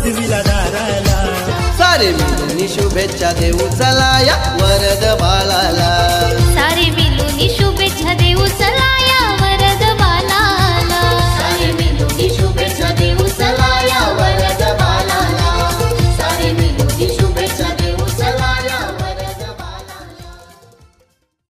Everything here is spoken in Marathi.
उठविला दाराला. सारे मिळून शुभेच्छा देऊ चला या वरद बाळाला.